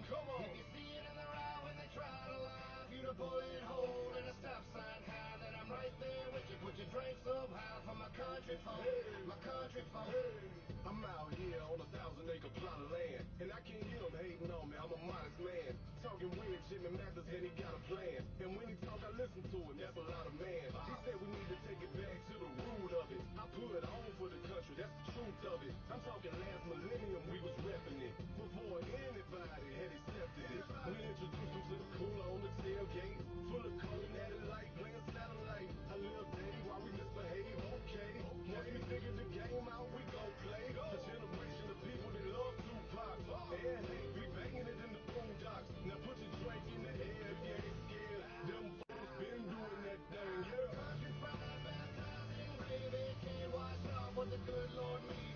Come on. If you see it in the route when they try to lie, you to bullet hole and a stop sign high, then I'm right there with you. Put your drinks up high for my country folk, my country folk. I'm out here on 1,000-acre plot of land, and I can't hear him hating on me, I'm a modest man. Talking weird shit, man, Mathers, and he got a plan. And when he talk, I listen to him, that's a lot of man. He said we need to take it back to the root of it. I put on for the country, that's the truth of it. I'm talking last millennium, we was repping it, before anybody had accepted it. We introduced him to the cooler on the tailgate, full of cold natty light, playing satellite. A little day while we misbehave, okay. Once we figure the game out, we gon' play. A generation of people that love Tupac, and they be banging it in the boondocks. Now put your drink in the air if you ain't scared. Them folks been doing that thing, yeah. Country fried, baptized in gravy, can't wash off what the good Lord made.